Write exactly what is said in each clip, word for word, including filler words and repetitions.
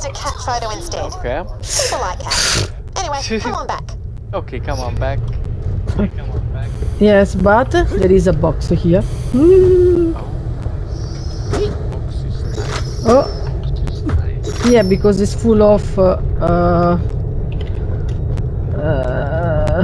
a cat photo instead. Okay. People like cats. Anyway, come on back. Okay, come on back. Come on back. Yes, but there is a box here. Mm. Oh. Yeah, because it's full of uh, uh, uh,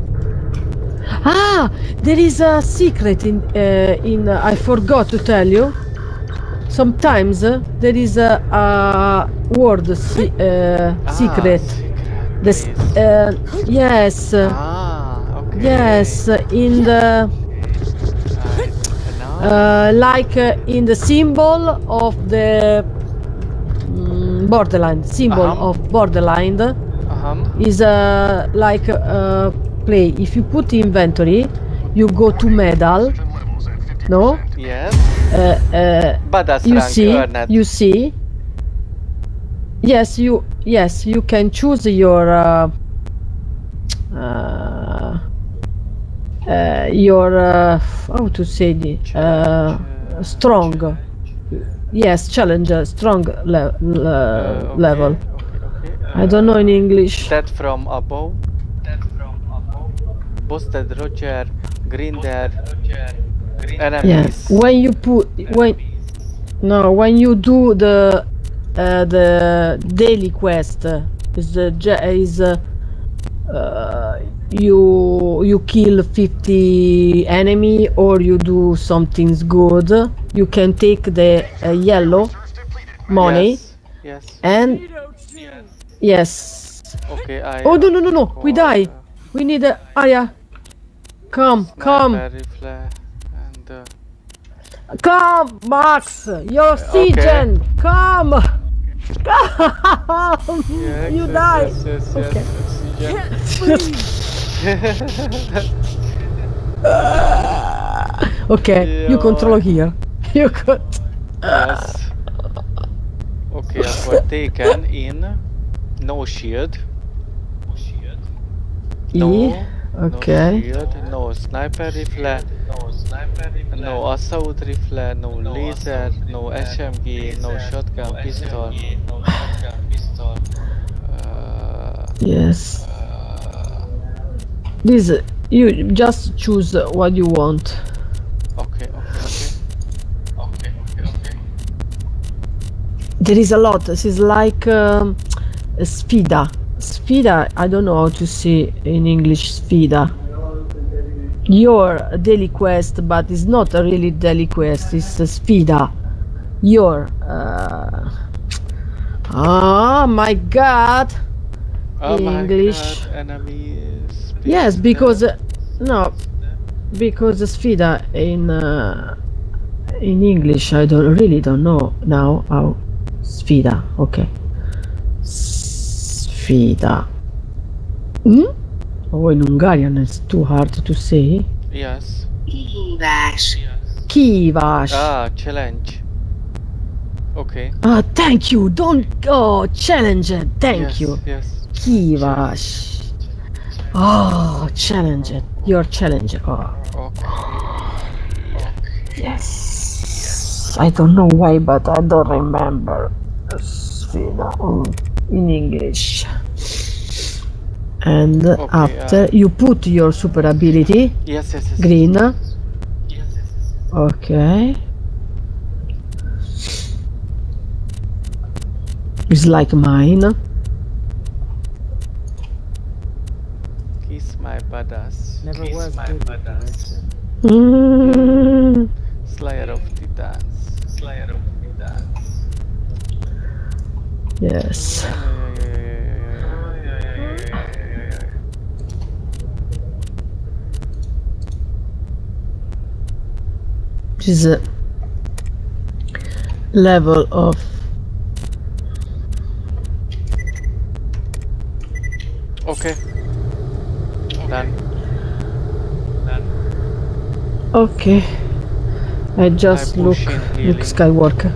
ah, there is a secret in uh, in uh, I forgot to tell you. Sometimes uh, there is a, a word se uh, ah, secret. secret This, uh, yes. Ah, okay. Yes, in the uh, like uh, in the symbol of the um, Borderlands. Symbol uh-huh. of Borderlands uh-huh. is uh, like uh, play. If you put inventory, you go to medal. No. Yes. Uh, uh, but that's you rank see. earned. You see. Yes, you. Yes, you can choose your. Uh, uh, uh, your uh, how to say the uh, strong. Yes, challenger, strong le le uh, okay, level. Okay, okay. Uh, I don't know in English. That from above. That from above. Boosted Roger, Grinder, enemies. Yes. When you put when no when you do the uh, the daily quest uh, is the is uh, uh, you you kill fifty enemy or you do something good, you can take the uh, yellow money. Yes. Yes. And yes. Okay. I, oh no no no no! We die. We need a area. Come come. Rifle and, uh... Come, Max. Your oxygen. Okay. Come. Come. Yes, you yes, die. Yes, yes, okay. Yes, okay. Yeah. You control here. You got. Yes. Okay, I was taken in. No shield. No shield. No. E. Okay. No shield. No sniper rifle. No sniper rifle. No assault rifle. No, no laser. No S M G. Laser, no shotgun no pistol. S M G, no shotgun pistol. Uh, yes. Uh, this you just choose what you want. Okay. Okay. Okay. Okay. Okay. Okay. There is a lot. This is like um, a Sfida. Sfida, I don't know how to say in English Sfida. Your daily quest, but it's not a really daily quest, it's a Sfida. Your... Uh... Oh my god! Oh in my English. God, enemies. Yes, because... Uh, no, because Sfida in... Uh, in English, I don't really don't know now how... Sfida, okay. Sfida. Hmm? Oh, in Hungarian it's too hard to say. Yes. Kihívás. Kihívás. Ah, challenge. Okay. Ah, thank you. Don't go. Oh, challenge. Thank yes, you. Yes. Kihívás. Oh, challenge. Your challenge. Oh. Okay. Yes. I don't know why, but I don't remember. In English. And okay, after uh, you put your super ability. Yes, yes, yes. Green. Yes, yes, yes. Okay. It's like mine. Kiss my badass. Never Kiss was my good badass. Mm. Slayer of Titans. Slayer of Titans. Yes. This is a level of okay. Done. Done. Okay. I just I look Luke Skywalker.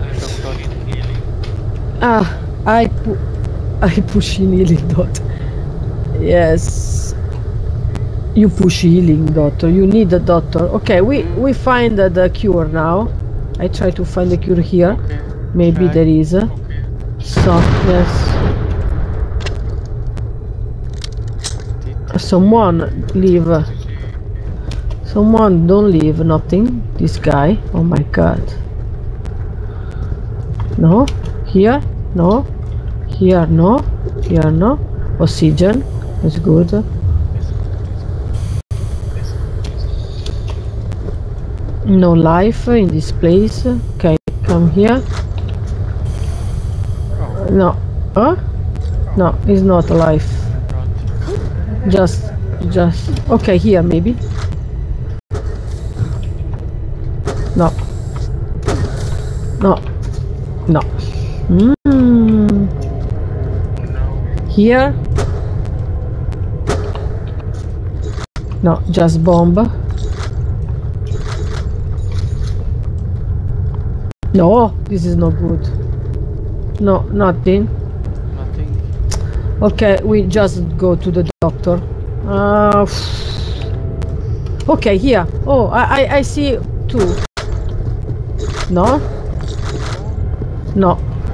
Ah, I pu I push in healing dot. Yes. You push healing doctor. You need a doctor. Okay, we we find the, the cure now. I try to find the cure here. Okay. Maybe Try. there is. Okay. Softness. Someone leave. Someone don't leave nothing. This guy. Oh my god. No. Here. No. Here. No. Here. No. Oxygen. That's good. No life in this place. Okay, come here. No. Huh? No, it's not alive. Just, just. Okay, here maybe. No. No. No. Mm. Here. No, just bomb. No, this is not good. No, nothing. Nothing. Okay, we just go to the doctor. Uh, okay, here. Oh, I, I, I see two. No? No. No.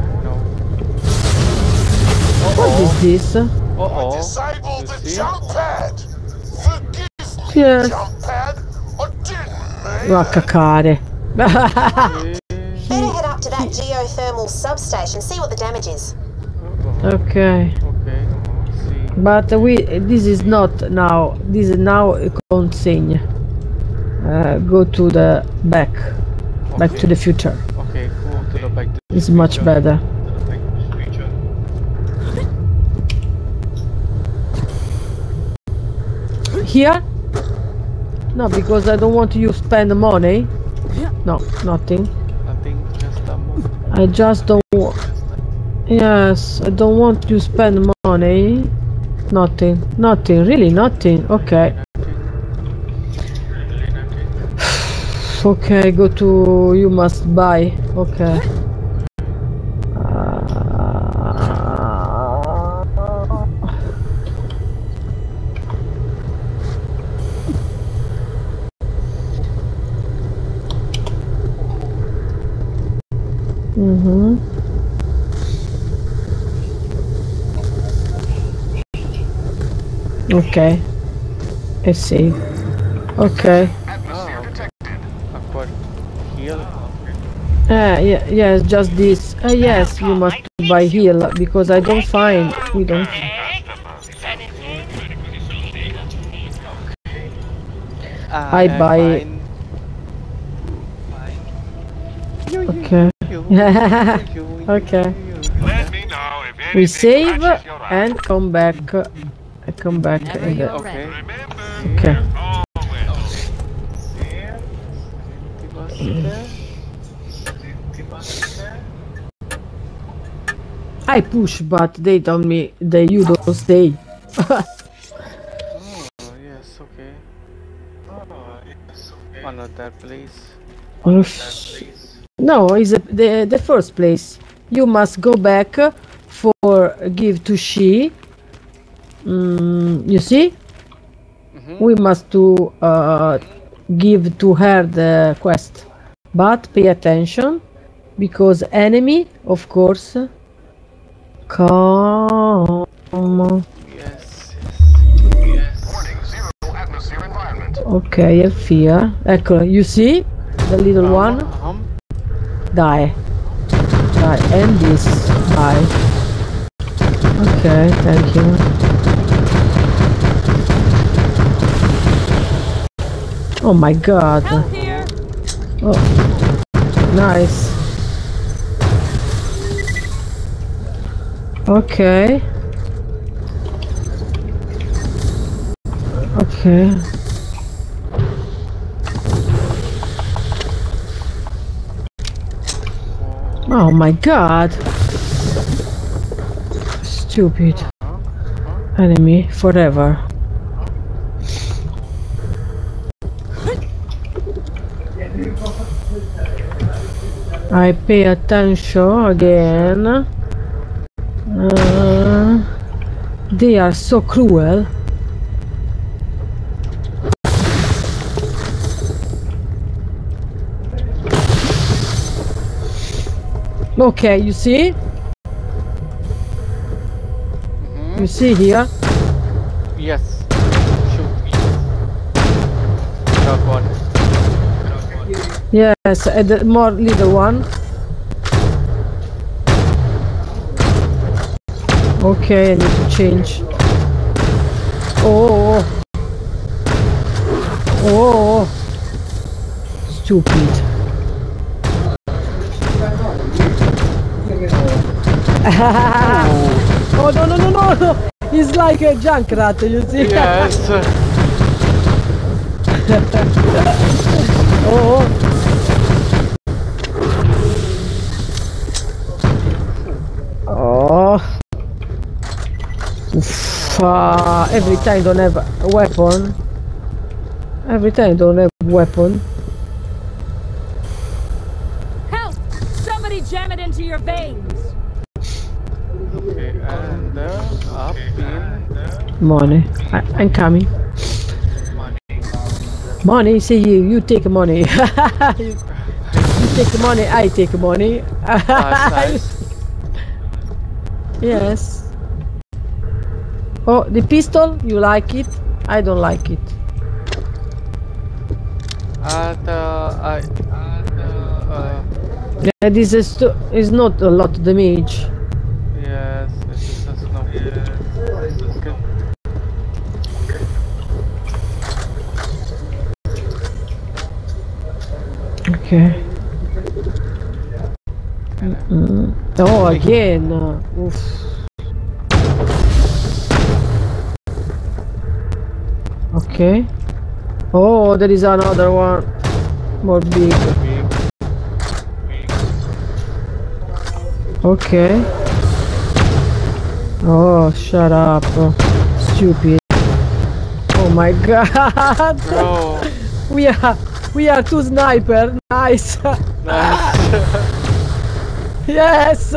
What is this? Uh I oh. disabled the see? jump pad. Forgive me, Yes. jump pad. I didn't mean Va a it. cacare. Better head up to that geothermal substation, see what the damage is. Okay. Okay. See. But we, this is not now, this is now a consigne. Uh, go to the back, back to the future. Okay. Go to the back. To the It's much future. better. To the back to the future. Here? No, because I don't want you to spend money. No, nothing. Nothing. Just a move. I just don't want. Yes, I don't want you to spend money. Nothing. Nothing. Really, nothing. Okay. Okay, go to. You must buy. Okay. Uh, Mm-hmm. Okay. I see. Okay. Aqua heal. Uh, yeah, yes, just this. Uh, yes, you must buy heal because I don't find. We don't. Ah, I buy- fine. Okay. Okay. Let me know if anything We save catches your eye. and come back. uh, Come back. Whenever In the, you're Okay. Remember, okay. always. I push, but they tell me that you don't stay. Oh, yes, okay. Oh, yes, okay. Another place. Oof. No, it's a, the the first place. You must go back for give to she. Mm, you see, Mhm. we must to uh, give to her the quest, but pay attention because enemy, of course. Come. Yes, Warning, zero atmosphere environment. Okay, I fear. Ecco, you see the little one. Um, Die. Die. And this. Die. Okay, thank you. Oh my god. Help here! Oh, nice. Okay. Okay. Oh my god. Stupid. Enemy forever. I pay attention again. Uh, they are so cruel. Okay, you see? You see here? Yes. Shoot. Drop one. Yes, and the more little one. Okay, I need to change. Oh, oh, stupid. Oh no no no no no! He's like a junk rat, you see? Yes. Oh. Oh. Oof, uh, every time don't have a weapon. Every time don't have weapon. Help! Somebody jam it into your veins. Okay, and uh, up in. Money. I, I'm coming. Money, say you, you take money. you, you take money, I take money. Nice, nice. Yes. Oh, the pistol, you like it? I don't like it. And uh, I. And uh, Yeah, this is, is not a lot of damage. yes, it is a snow. Okay. Okay. Mm-mm. Oh, again. Uh, oof. Okay. Oh, there is another one. More big. Okay. Oh, shut up. Oh, stupid. Oh my god. Bro. we are we are two sniper. Nice. Nice. Yes.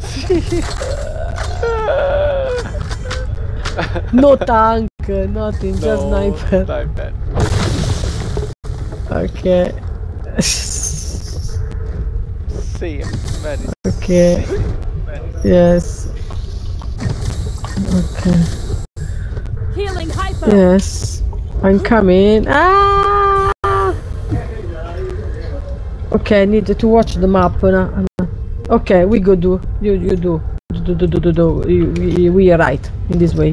No tank, nothing, No, just sniper. sniper. Okay. Same. Very Okay. Yes. Okay. Healing hypo. Yes. I'm coming. Ah! Okay, I need to watch the map. uh, Okay, we go do. You you do. Do do do do do. You- We, we are right in this way.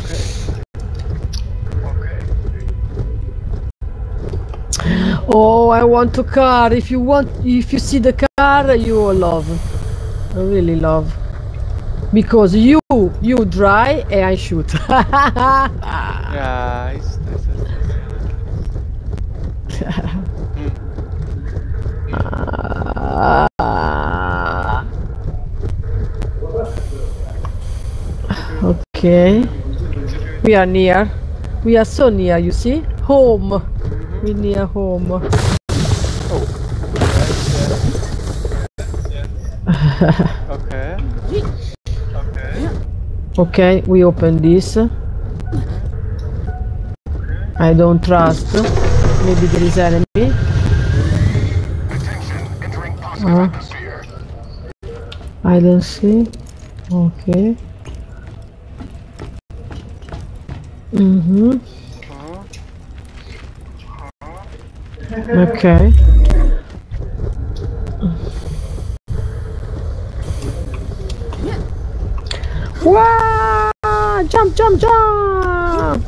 Oh, I want a car. If you want, if you see the car, you will love. I really love. Because you you dry and I shoot. Yeah, it's nice. It's nice. Okay. We are near. We are so near, you see? Home. We near home. Okay. Okay. Okay, we open this. I don't trust. Maybe there is enemy. Attention, entering positive Uh. atmosphere. I don't see. Okay. Mm-hmm. Okay. Wow! Jump, jump, jump!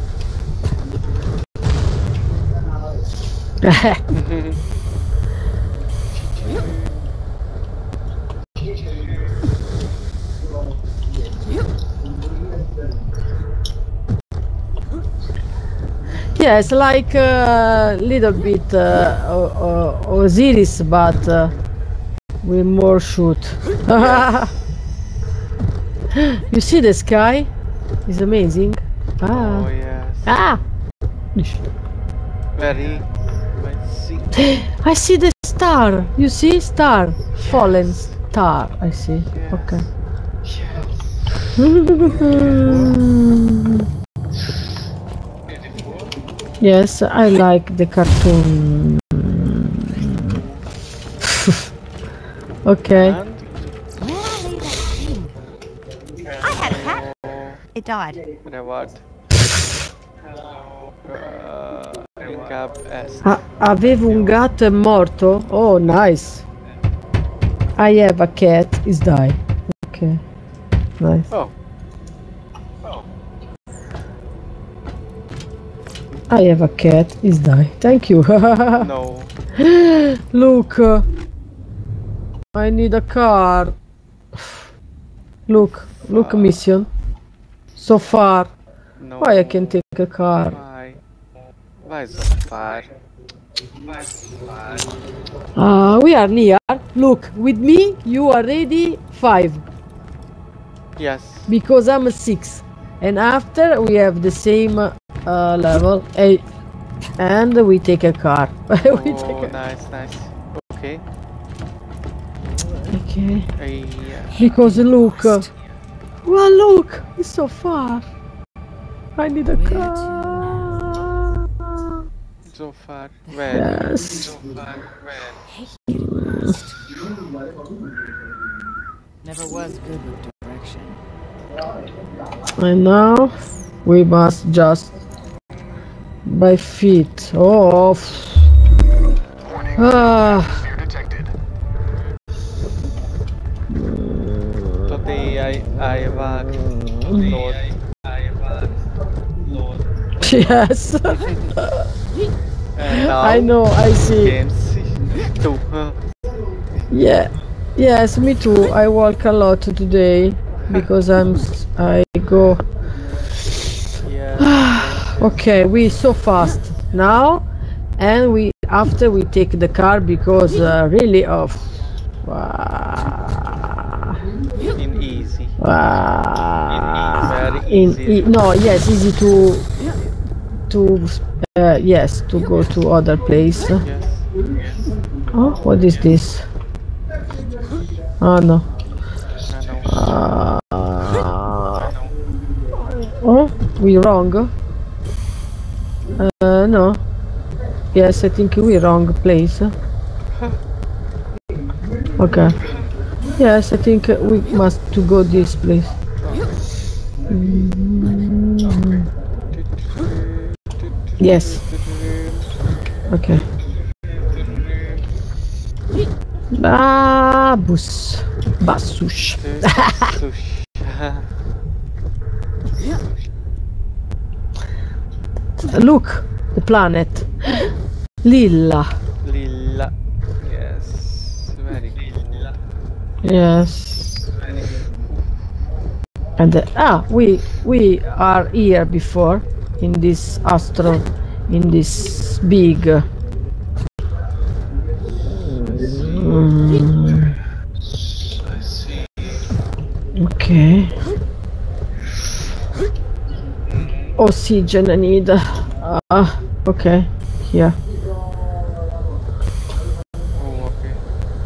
Yes, like a uh, little bit uh, uh, uh, Osiris, but uh, with more shoot. You see the sky? It's amazing. Ah. Oh yes. Ah! Very. I see. I see the star. You see star, fallen star. I see. Yes. Okay. Yes, I like the cartoon. Okay. And Where are they that thing? I had a cat. It died. Reward. Uh, Incap est. Ah, avevo un gatto, è morto? Oh, nice. I have a cat, is die. Okay. Nice. Oh. I have a cat, is die. Thank you. No. Look. I need a car. Look. Look, mission. So far. No. Why I can take a car? Why? Why so far? Uh, we are near. Look, with me, you are ready five. Yes. Because I'm a six. And after, we have the same uh, level. Eight. And we take a car. we Oh, take a... nice, nice. Okay. Okay. I, Because look. Uh, well, look. It's so far. I need a car. so far. Where? Yes. So far. Where? Never was good with direction. And now we must just by feet. Oh. f- Ah. Atmosphere detected. Today I I walk Lord. I walk Lord. Yes. And now I know. I see. games too. Huh? Yeah. Yes, me too. I walk a lot today because I'm. s- I go. Yeah. Okay, we so fast now, and we after we take the car because uh, really of. Wow. In easy. Wow. Very In, easy. e- no, yes, easy to to uh, yes to go to other place. Yes. Oh, what is this? Oh no. I know. Uh, oh, we wrong. Uh, no. Yes, I think we wrong place. Okay. Yes, I think we must to go this place. Mm. Yes. Okay. Ah, bus. Basush. Sush. Look, the planet. Lilla. Lilla. Yes. Very good. Yes. And uh, ah, we we are here before in this astro, in this big. Uh, mm, okay. Oxygen I need. Ah, uh, okay. Here. Oh, okay.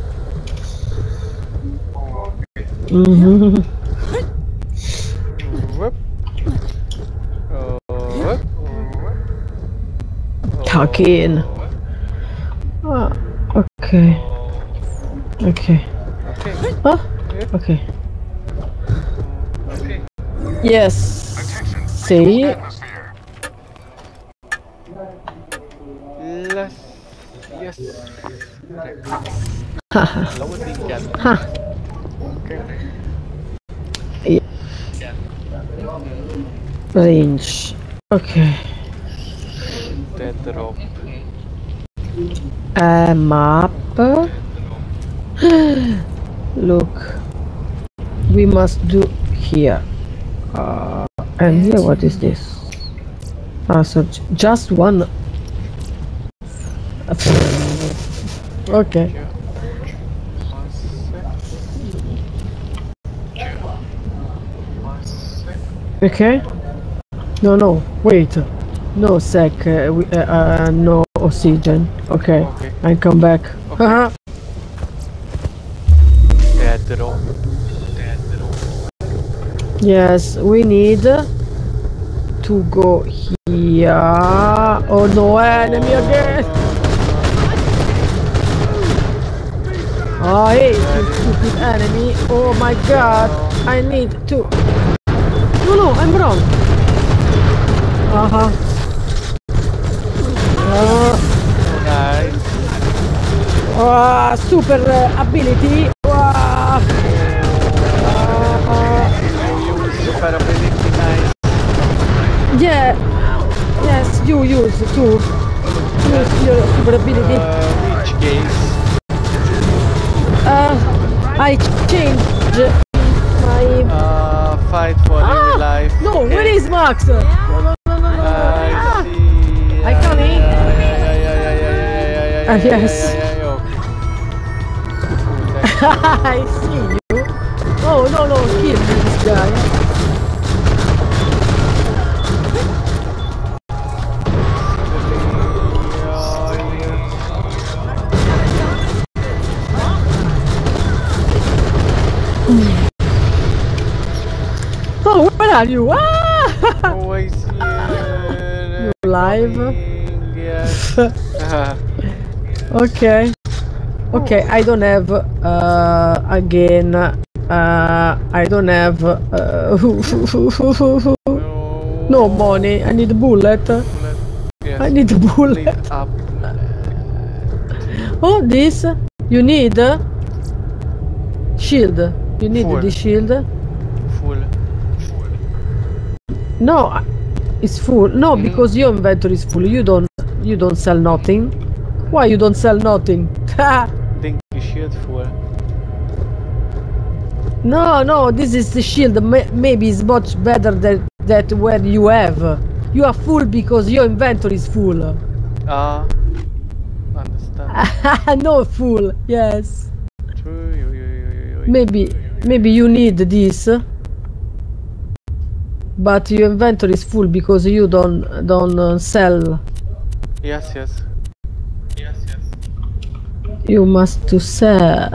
Mm-hmm. Whoop. Oh, whoop. Tuck in. Ah, okay. Okay. Okay. Huh? Okay. Okay. Yes. Attention. See? Atmosphere. Let's. Yes. Loading gun. Huh. Okay. Range. Okay. Dead drop. A map. Look. We must do here. Uh, and here, what is this? Ah, so j- just one. Okay. One sec. Okay. No, no. Wait. No sec. Uh, we, uh, uh, no oxygen. Okay. Okay. I come back. Okay. Dead drop. Dead drop. Yes, we need to go here. Oh no, enemy again! Oh hey, you stupid enemy! Oh my god! I need to. No, no! I'm wrong. Uh-huh. Uh, Nice. uh, super uh, ability. Uh, You use super ability, nice. yeah. Yes, you use too. Use your super ability. Uh, which case? Uh, I change my. Uh, fight for real life. No, Okay. where is Max? No, no, no, no, no. I Ah. see. I come in. Yeah, yeah, yeah, yeah, yeah, yeah, yeah, yeah, Ah, yeah, yes. yeah, yeah, yeah, okay. Cool, I see you. Oh no, no, kill me, this guy. Oh, where are you? Ah! Oh, I see. You live? Coming, yes. Okay. Okay, I don't have uh again uh I don't have uh no money. I need a bullet. Yes. I need a bullet. Lead up. Oh, this you need shield. You need Full. the shield. Full. No, it's full. No, Mhm. because your inventory is full. You don't you don't sell nothing. Why you don't sell nothing? Dinky shield full. No, no, this is the shield. May- Maybe it's much better than that where you have. You are full because your inventory is full. Ah. Understand. No, full. Yes. True. Yo, yo, yo, yo, yo. Maybe, maybe you need this, but your inventory is full because you don't don't uh, sell. Yes, yes. Yes, yes. You must to sell.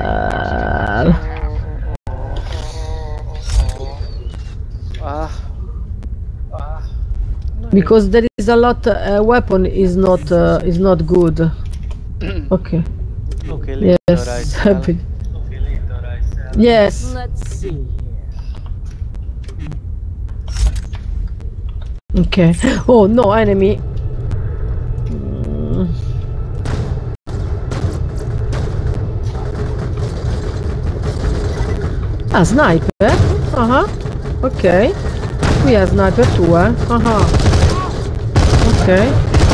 Ah. Ah. Because there is a lot. Uh, weapon is not uh, is not good. Okay. Okay, leave Yes. the right sell. happy. Yes. Let's see here. Okay. Oh no, enemy. Mm. Ah, sniper. Uh huh. Okay. We have sniper too, eh? Uh huh. Okay.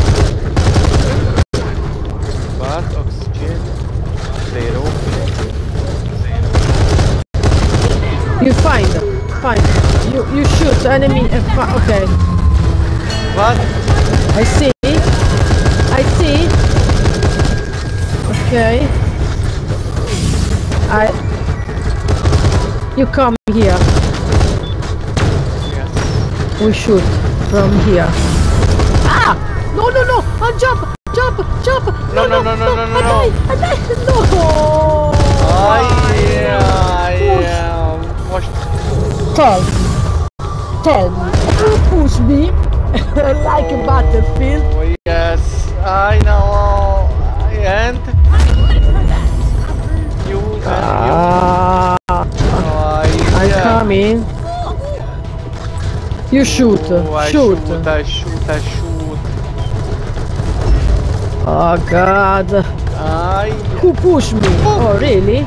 Part oxygen. Zero. You find, find. You you shoot enemy. And fi- okay. What? I see. I see. Okay. I. You come here. Yes. We shoot from here. Ah! No, no, no! Oh, jump! Jump! Jump! No, no, no, no, no, no, I no. die! I die! No! Oh, yeah, yeah. Watch. Ten. Ten. You push me like a battlefield. Oh, yes, I know. And you and Ah, you. Oh, I'm yeah. coming. You shoot. Oh, I shoot. shoot. I shoot. I shoot. Oh God. I. Who pushed me? Oh really?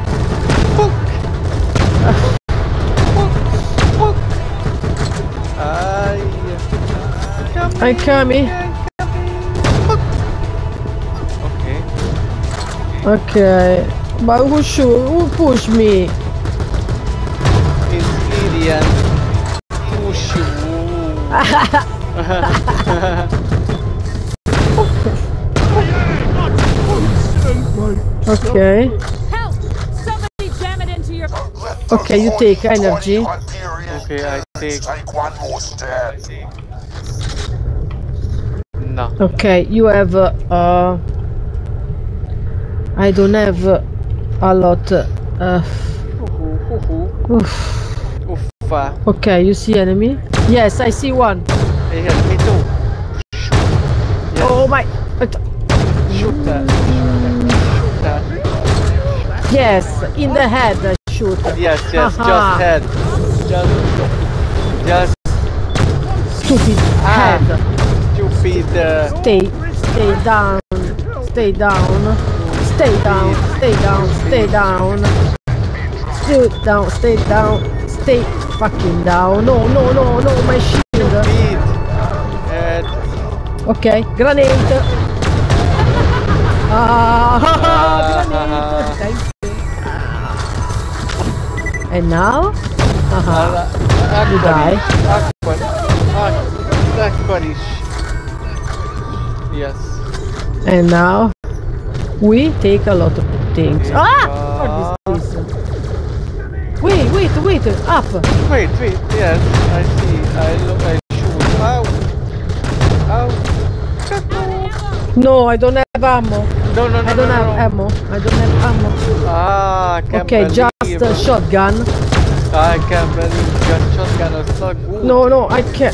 I. I'm coming. Okay. Okay. But who shoot? Who pushed me? It's Lydian. Push you. Okay. Help! Somebody jam it into your. Okay, you take energy. Okay, I take. Take one more step. No. Okay, you have. Uh, uh, I don't have uh, a lot. Uh, oof. Uffa. Okay, you see enemy? Yes, I see one. Hey, here, me too. Yes. Oh my! Shoot that. Shoot that. Yes, in the head. I shoot. Yes, yes, Haha. just head. Just, just stupid Ah. head. Stupid. Uh, Stay, stay down, stay down, stay down, stay down, stay down, stay down, stay down, stay fucking down. No, no, no, no, my shield. stupid. Head. Okay, grenade. Ah, Ah. grenade. Thank you. And now, haha, you die. Aquarish. Aquarish. Yes. And now we take a lot of things. Yeah. Ah! What is this? Wait, wait, wait, up! Wait, wait, yes, I see. I look, I shoot. Ow! Ow! No, I don't have ammo. No, no, no, I don't no, have no. ammo. I don't have ammo. Ah, I can't Okay, just believe. a shotgun. I can't believe just shotgun is so good. No, no, I can't.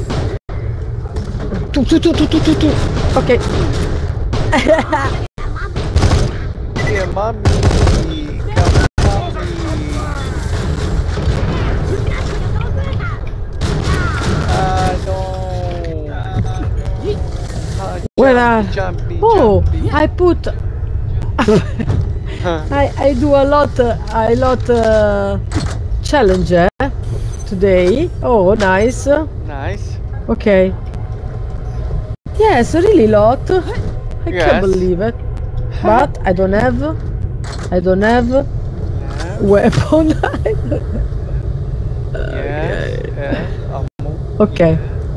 Two, two, two, two, two, two, two. Okay. Yeah, mommy. Come, mommy. Ah, no. Ah, Where are? jumpy, Oh, jumpy. I put. I I do a lot. Uh, a lot uh, challenge eh, today. Oh, nice. Nice. Okay. Yes, really lot. I Yes. can't believe it. But I don't have. I don't have weapon. Yes, yes. Ammo. Okay.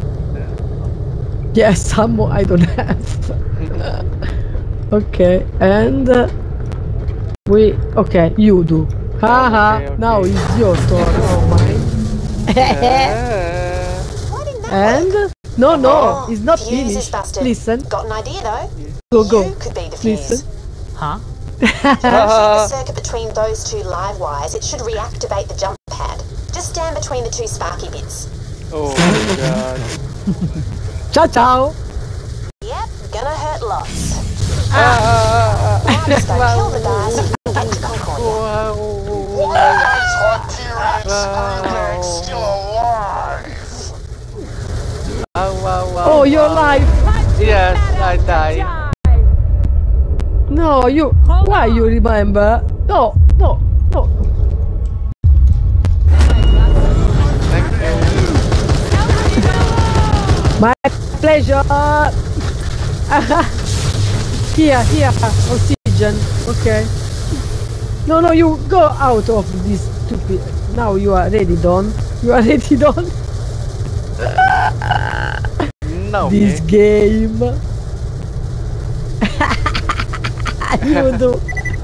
Yes, ammo I don't have. Okay, and uh, we. Okay, you do. Haha. Okay, okay. Now it's your turn. Oh my. Yeah. Why didn't that And work? no, no, Oh, it's not fuse is finished. busted. Listen, Got an idea though. go, go. You could be the Listen. fuse. Huh? Check the circuit between those two live wires. It should reactivate the jump pad. Just stand between the two sparky bits. Oh my god. Ciao, ciao. Yep, gonna hurt lots. Ah, ah, ah, Now just go kill the guys and get to Concordia. wow. Nice hot T-Rex screwbag still alive. Wow, wow, wow, Oh, your wow. life. Yes, I die. No, you. Why you remember? No, no, no. Thank you. My pleasure. Here, here, oxygen. Okay. No, no, you go out of this stupid. Now you are ready, Don. You are ready, Don. No. This game. You do.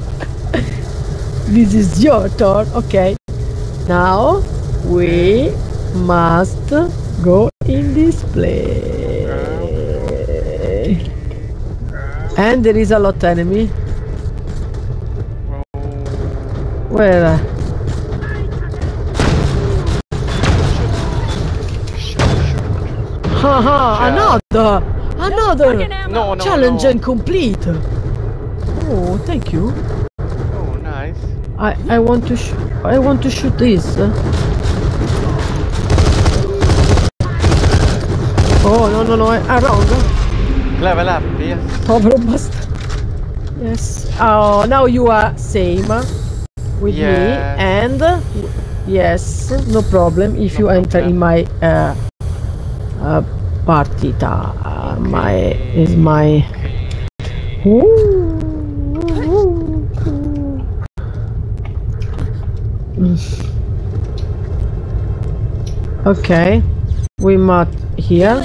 This is your turn. Okay. Now we must go in this place. And there is a lot enemy. Where? Haha, another, another No, no, challenge no. and complete. Oh, thank you. Oh, nice. I I want to sh I want to shoot this. Oh no no no! I'm wrong. Level up, yes. Povero basta. Yes. Oh, now you are same with me, Yes. and yes, no problem if you enter in my uh, uh partita. Uh, my is my. Ooh. Okay, we met here.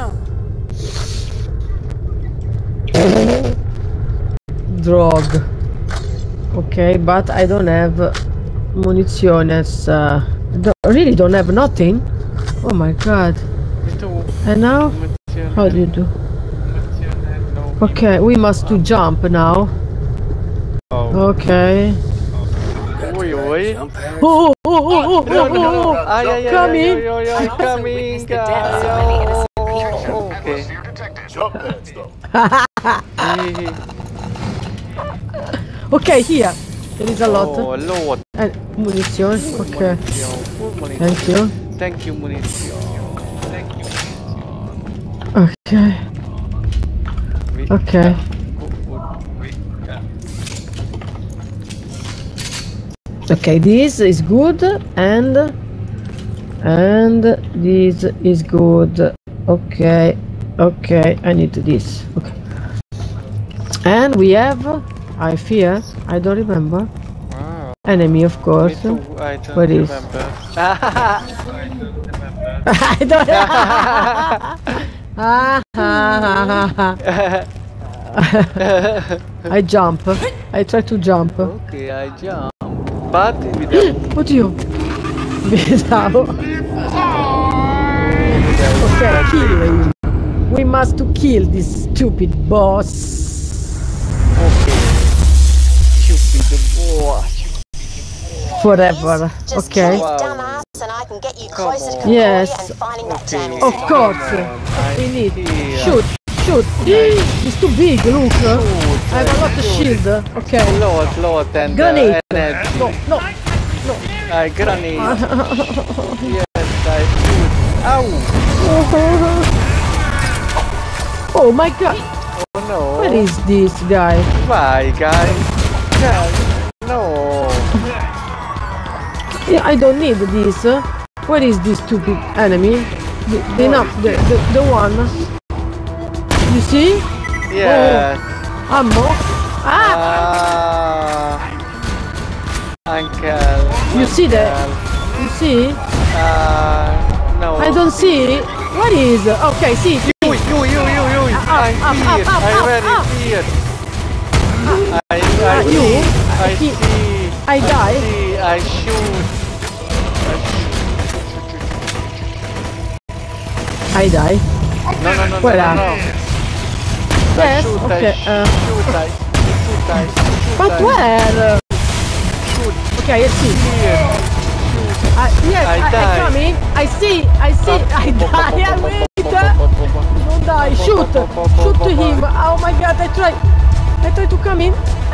Drug. Okay, but I don't have municiones. Uh, don't, really don't have nothing. Oh my god. And now, how do you do? Okay, we must to jump now. Oh. Okay. Oi, oi. Oh, oh, oh, oh, No, oh, no, no. oh, Ay, ay, ay, Coming. ay, ay, ay, coming. Ay, oh, okay. Jump pads, though. Eh, Okay, here. There is a lot. Oh, load. And munition. Okay. Munition, full munition. Thank you. Thank you, munition. Okay. Okay. Okay, this is good, and and this is good. Okay, okay, I need this. Okay. And we have, I fear, I don't remember. Ah, Enemy, of course. me too, I don't Where is? remember. I don't. Ah, ah, ah, ah. I jump. I try to jump. Okay, I jump. But without... Oddio. Without. Okay, kill him. We must to kill this stupid boss. Okay. Stupid boss. Forever. Just Okay. kill this dumbass and I can get you Come closer to on. Concordia Yes. and finding that Okay. jamming Of signal. course. I'm We need. here. Shoot. Shoot. It's too big. Look. Shoot, I have a lot of shoot. shield. Okay. Load, load, and uh, Grenade. energy. No. No. I grenade. Yes, I shoot. Ow! Oh my god. Oh no. Where is this guy? Why, guys? Guys, no. Yeah, I don't need this. Where is this stupid enemy? The, the, no, the, the, the one. You see? Yes. Ammo. Ah! Ah. Uncle. You see that? Uncle. You see? Uh, no. I don't see. What is? Okay, see. You, you, you, you, you. Up, I'm up, here. up, up, I'm up, very up. here. I, I Ah, see. you? I He- see. I die. see. I shoot. I die. No, no, no, Where no, are? no, no. Yes, I shoot, okay, I sh uh, shoot, I shoot, I shoot, But I where? shoot. Okay, I see. Here. I, yes, I I, I, die. come in. I see. I see. I die. I wait. Don't die. Shoot. Shoot to him. Oh my god. I try. I try to come in.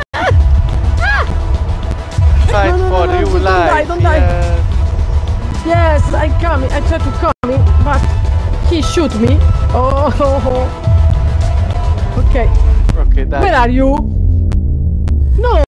Fight No, no, no, for no, you don't life. die, don't die. Yes. Yes, I come in. I try to come in, but he shoot me. Oh. Okay. Okay, that. Where are you? No.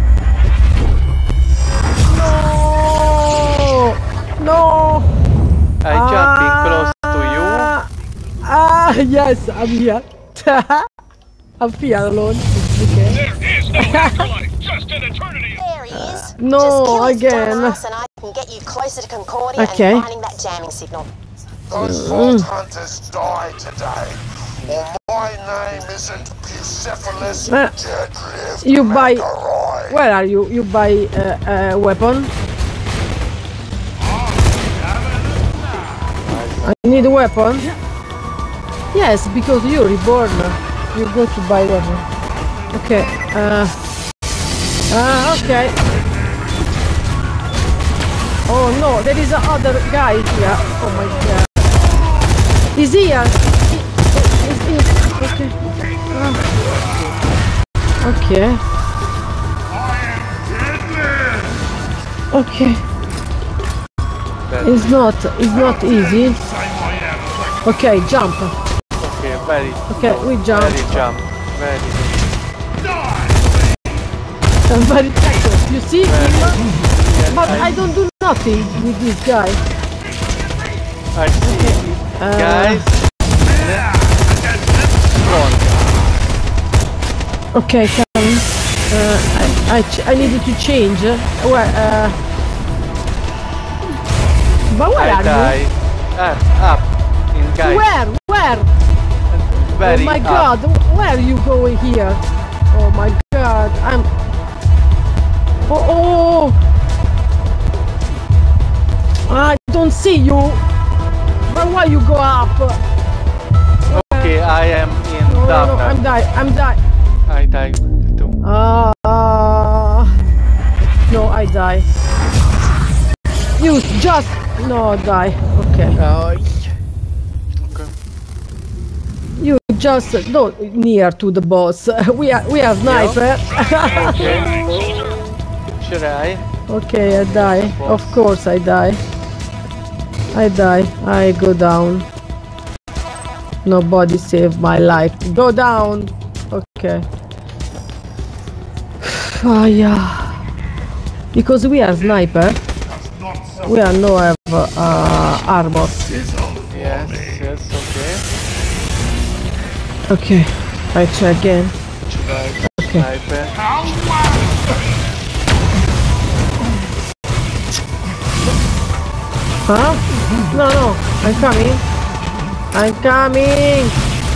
No. No. I jumping close to you. Ah, yes, I'm here. I'm here alone. Okay. There is no afterlife, just an eternity. There he is. No, Just kill this again. dumbass and I can get you closer to Concordia Okay. and finding that jamming signal. Those vault hunters die today. Or my name isn't Bucephalus Uh, Jedrift you buy- Macaroy. Where are you? You buy a uh, uh, weapon? I need a weapon. Yes, because you're reborn. You go to buy weapon. Okay. Uh. Uh. Okay. Oh no, there is another guy here. Oh my god. He's here. He- He's here. Okay. Uh. Okay. Okay. That- It's not. It's not easy. Okay, jump. Okay, very. Okay, we jump. Very jump. Very. Somebody, you see him? Yes, But I, I don't do nothing with this guy. I see. Uh, Guys. Gone. Okay, come. Uh, I I, ch I needed to change. Uh, where? Uh, but where I are die. Ah, up. In you? guys. Where? Where? Very Oh my up. god! Where are you going here? Oh my god! I'm. Oh oh! I don't see you. But why you go up? Okay, I am in No, no, down. no, I'm die. I'm die. I die too. Ah, uh, no, I die. You just no die. Okay, Oh, okay. you just no near to the boss. We are we are sniper. Okay. Should I? Okay, I die. Of course, I die. I die. I go down. Nobody saved my life. Go down. Okay. Oh yeah. Because we are sniper. We are no have uh, armor. Yes, yes, okay. Okay. I try again. Right. Okay. Sniper. Huh? No, no. I'm coming. I'm coming.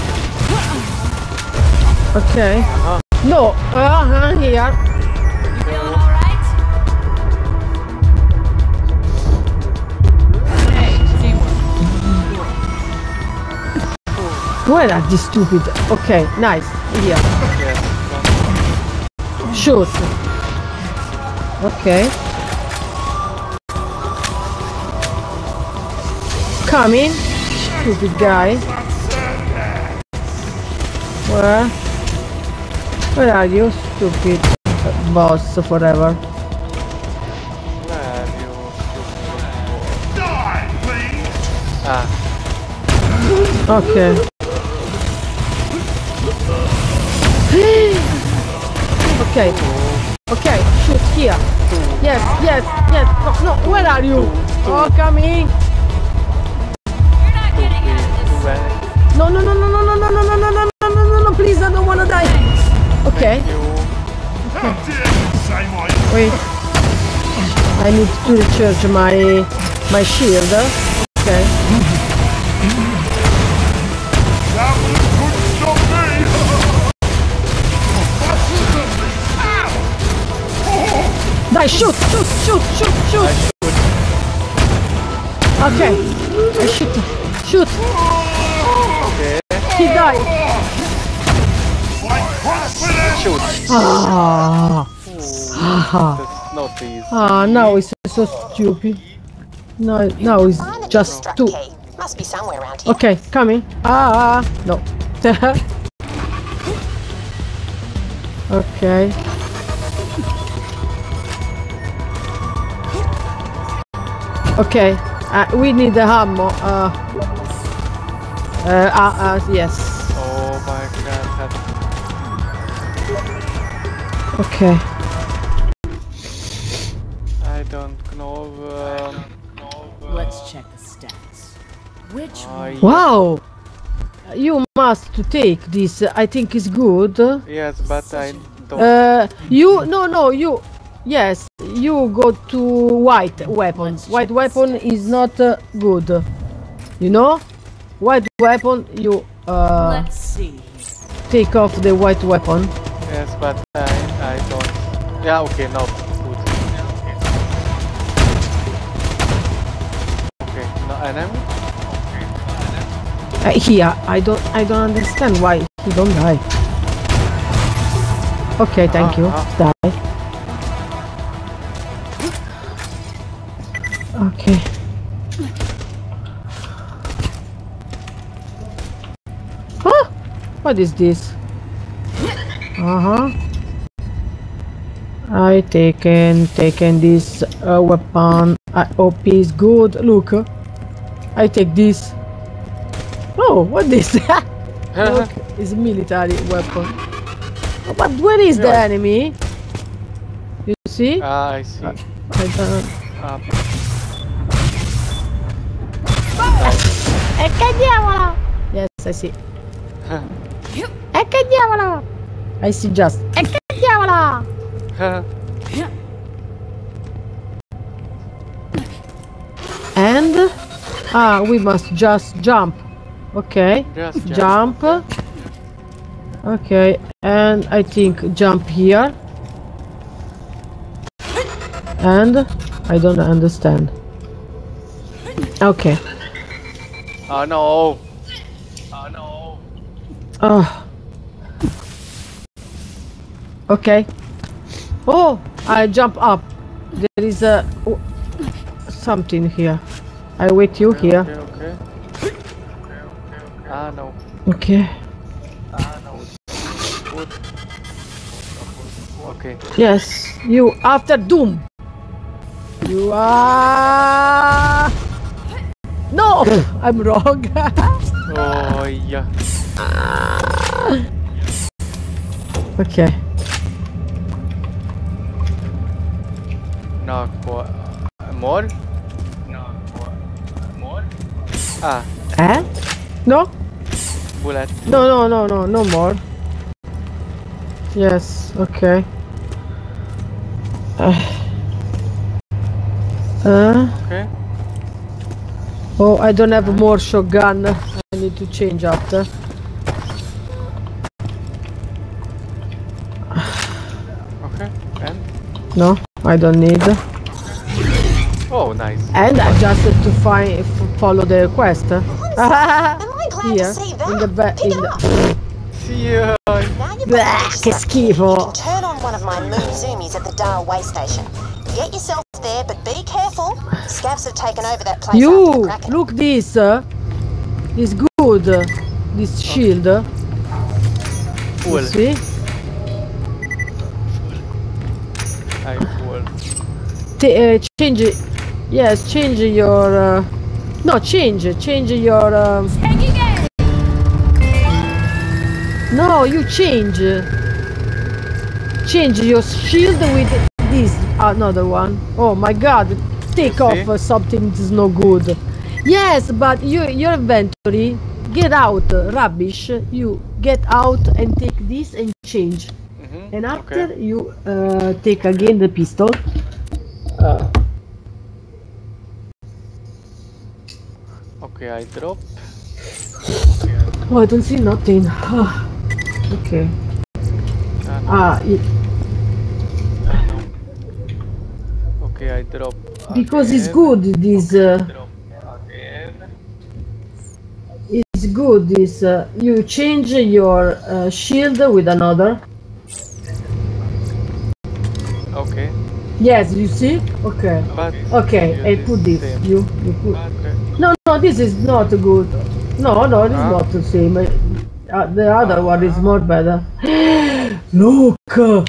Okay. Uh-huh. No. Uh-huh, here. You feeling alright? Hey, teamwork. Where are these stupid? Okay, nice. Here. Yes. Shoot. Okay. Coming. Stupid guy. Where? Where are you, stupid boss forever? Where are you, stupid? Die, please! Ah, Okay. Okay. Okay. Shoot here. Yes. Yes. Yes. No. No. Where are you? Oh, coming. You're not getting out of this. where? No. No. No. No. No. No. No. No. No. No. No. No. No. No. Please, I don't wanna die. Okay. You. How dare you say my Wait. I need to recharge my my shield. Okay. that one couldn't stop me! Die! Shoot! Shoot! Shoot! Shoot! Shoot! Okay. I shoot. Shoot! Okay. He died. My confidence! Shoot. Ah. Ah. That's not easy. Ah. Now it's so stupid. No. Now it's Find the just deconstruct two. key. Must be somewhere around here. Okay. Coming. Ah. No. Okay. Okay, uh, we need the ammo. Uh, uh, uh, uh, yes. Oh my god. That, Okay. I don't know. Um, Let's check the stats. Which I, Wow, you must to take this. I think it's good. yes, but I don't. Uh, you no no you. Yes, you go to white weapon. White weapon is not uh, good. You know, white weapon you uh, Let's see. take off the white weapon. Yes, but I, I don't. Yeah, okay, no, good. Okay, no enemy? Uh, here, I don't, I don't understand why he don't die. Okay, thank Ah, you. ah. Die. Okay. Huh? What is this? Uh huh. I taken taken this uh, weapon. I hope it's good. Look, I take this. Oh, what is that? Look, it's a military weapon. But where is the Yeah. enemy? You see? Ah, I see. I don't. Up. E che diavolo! Yes, I see. E che diavolo! I see just. E che diavolo! And ah, we must just jump. Okay. Just Jump. Okay, and I think jump here. And I don't understand. Okay. Oh no! Oh no! Oh. Okay. Oh, I jump up. There is a oh, something here. I wait you here. Okay, okay. Ah no. Okay. Ah no. Good. Okay. Yes, you after Doom. You are. No, I'm wrong. Oh yeah. Okay. Knock for more. More. Ah, Eh? No? bullet. No, no, no, no, no more. Yes, okay. Uh, uh, Okay. oh, I don't have more shotgun. I need to change after. Okay. And No, I don't need. oh, nice. And I just have to find, follow the quest. Am I glad Here, to see that? in the back, Pick in it the. up. See ya. Now you've got Bleh, the che You schifo. can turn on one of my moon zoomies at the Dar way station. Get yourself there, but be careful. Scavs have taken over that place after You the Kraken. look this. Uh, is good. This shield. You Full. see? I full. T uh, change it. Yes, change your. Uh, no, change. Change your. Um, Taking it! no, you change. Change your shield with this another one. Oh my God! Take You off see? uh, something that's no good. Yes, but you, your inventory. Get out, uh, rubbish. You get out and take this and change. Mm-hmm. And after Okay. you uh, take again the pistol. Uh, Okay, I drop. oh, I don't see nothing. Ah, okay. Ah, no. Ah, it, Okay, I drop. because it's again. good. This uh, Drop again. it's good. This uh, you change your uh, shield with another. Okay. Yes, you see. Okay. But Okay, you I use put this. same. You you put. Okay. No, no, this is not good. No, no, it's Huh? not the same. Uh, the other one is more better. Look.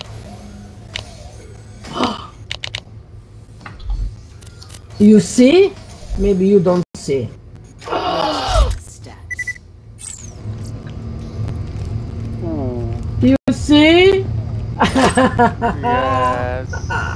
You see? Maybe you don't see. Stats. Ooh. You see? Yes.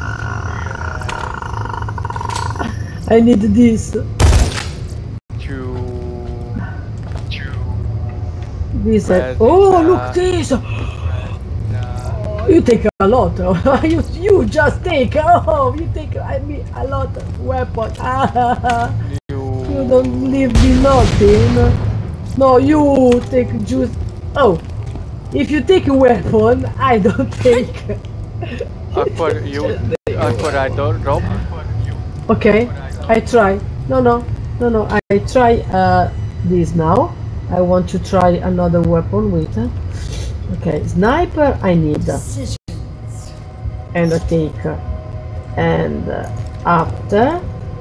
I need this. Choo. Choo. This. Where Oh, is, look uh, this. You take a lot. you you just take. Oh, you take. I mean a lot of weapon. You. You don't leave me nothing. No, you take just. Oh, if you take a weapon, I don't take. Aqua, you. Aqua, I don't drop. Okay, I try. No, no, no, no. I, I try uh, this now. I want to try another weapon with. Uh, okay, sniper. I need. Uh, Decisions. and I take. Uh, and uh, after,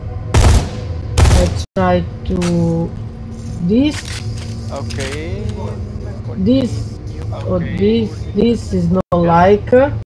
I try to this. Okay. This or this. This is not like. Uh,